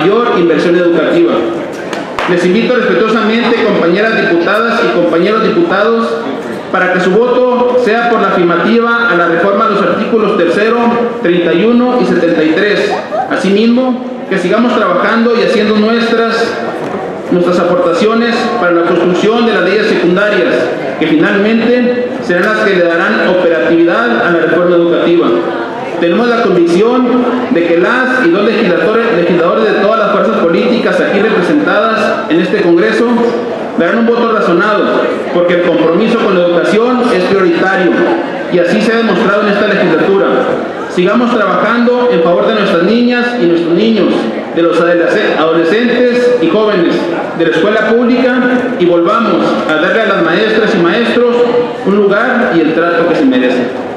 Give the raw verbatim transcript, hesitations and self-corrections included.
mayor inversión educativa. Les invito respetuosamente, compañeras diputadas y compañeros diputados, para que su voto sea por la afirmativa a la reforma de los artículos tercero, treinta y uno y setenta y tres. Asimismo, que sigamos trabajando y haciendo nuestras, nuestras aportaciones para la construcción de las leyes secundarias, que finalmente serán las que le darán operatividad a la reforma educativa. Tenemos la convicción de que las y los legisladores, legisladores de todas las fuerzas políticas aquí representadas en este Congreso darán un voto razonado, porque el compromiso con la educación es prioritario y así se ha demostrado en esta legislatura. Sigamos trabajando en favor de nuestras niñas y nuestros niños, de los adolescentes y jóvenes, de la escuela pública, y volvamos a darle a las maestras y maestros un lugar y el trato que se merecen.